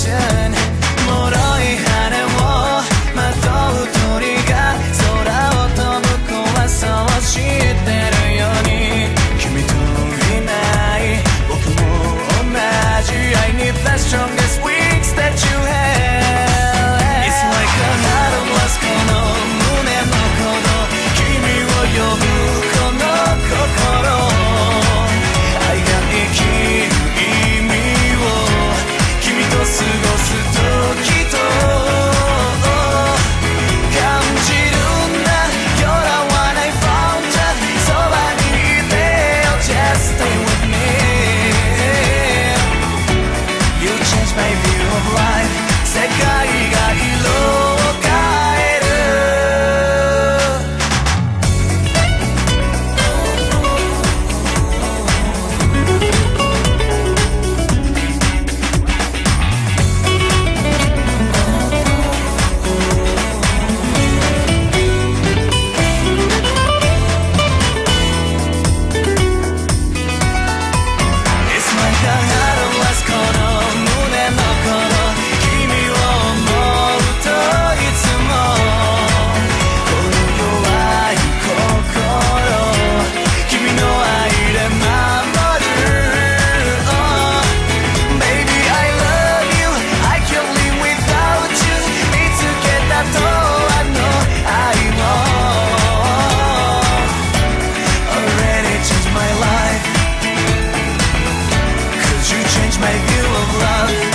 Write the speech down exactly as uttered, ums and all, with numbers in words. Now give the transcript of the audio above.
direction 脆い羽をまとう鳥が空を飛ぶ怖さを知ってるように君といない僕も同じ I need the strongest wings that you have It's like a heart of lost この胸の鼓動君を呼ぶこの心愛が生きる意味を君と過ごす時と感じるんだ You're the one I found そばにいてよ Just stay with me You changed my view of life 世界が色を変えるこの胸の鼓動君を思うといつもこの弱い心君の愛で守る oh, Baby I love you I can't live without you 見つけたとあの愛を Already changed my life You change my view of love